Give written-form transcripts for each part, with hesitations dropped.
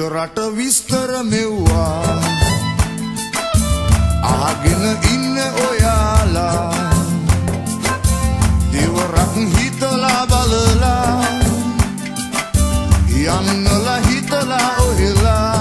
රට විස්තර මෙව්වා අහගෙන ඉන්න ඔයාලා දෙවරක් හිතලා බලලා යන්නලා හිතලා ඔහෙලා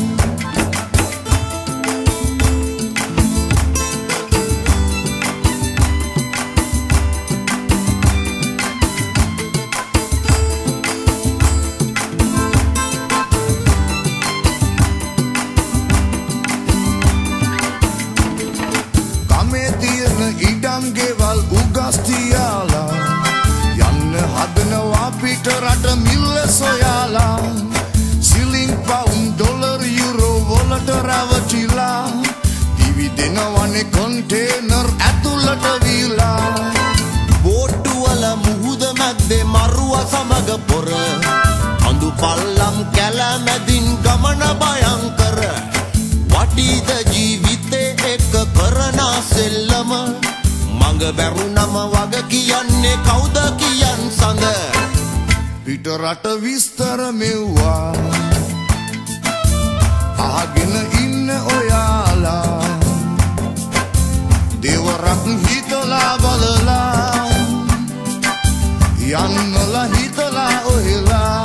ඉඩම් ගෙවල් උගස් තියාලා යන්න හදනවා පිට රට මිල්ල සොයාලා සිලිං පවුන් ඩොලර් යුරෝ වලට රැවටිලා දිවි දෙනවනේ කොන්ටේනර් ඇතුළට වීලා බෝට්ටු වල මුහුද මැද්දේ මරුව සමග පොර අඳු පල්ලම් කැල මැදින් ගමන භයංකර වටීද ජීවිතේ එක කරන සෙල්ලම මඟ බැරුණම වග කියන්නේ කවුද කියන් සඳ පිට රට විස්තර මෙව්වා අහගෙන ඉන්න ඔයාලා දෙවරක් හිතලා බලලා යන්නලා හිතලා ඔහෙලා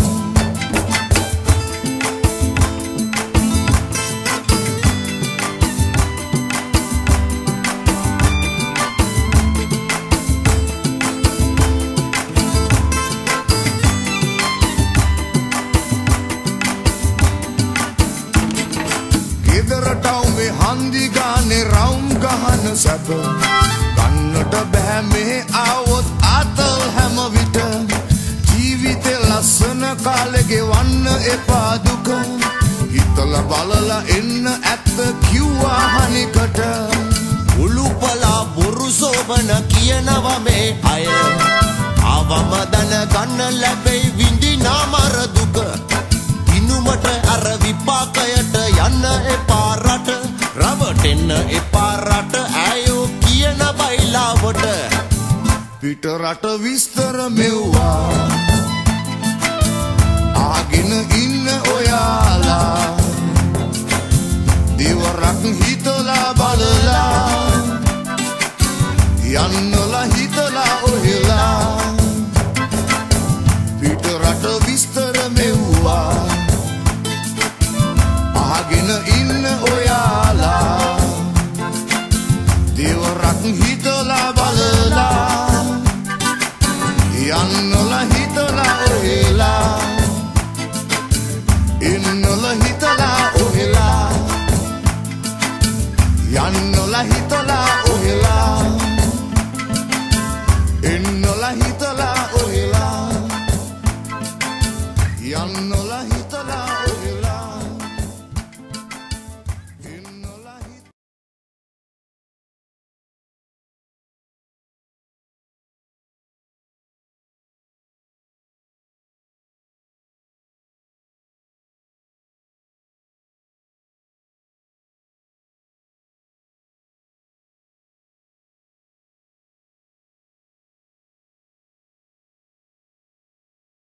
ගෙදරටවුමේ හන්දි ගානේ රවුම් ගහන සැප ගන්නට බෑ මේ ආවොත් ආතල් හැම විට ජීවිතේ ලස්සන කාලේ ගෙවන්න එපා දුක හිතලා බලලා එන්න ඇත්ත කිව්වා හනිකට උළුපලා බොරු සෝබන කියනවා මේ අය ආවම දන ගන්න ලැබෙයි විඳිනා මර දුක දිනුමට අර විපාකයට යන්න එපා රට රවටෙන්න එපා රට ඇයෝ කියන බයිලාවට පිට රට විස්තර මෙව්වා ආගෙන ඉන්න ඔයාලා දෙවරක් හිතලා බලලා යන්නලා හිතලා ඔහෙලා පිට රට විස්තර මෙව්වා අහගෙන ඉන්න ඔයාලා දෙවරක් හිතලා බලලා යන්නලා හිතලා ඔහෙලා ඉන්නලා හිතලා ඔහෙලා යන්නලා හිතලා ඔහෙලා ඉන්නලා හිතලා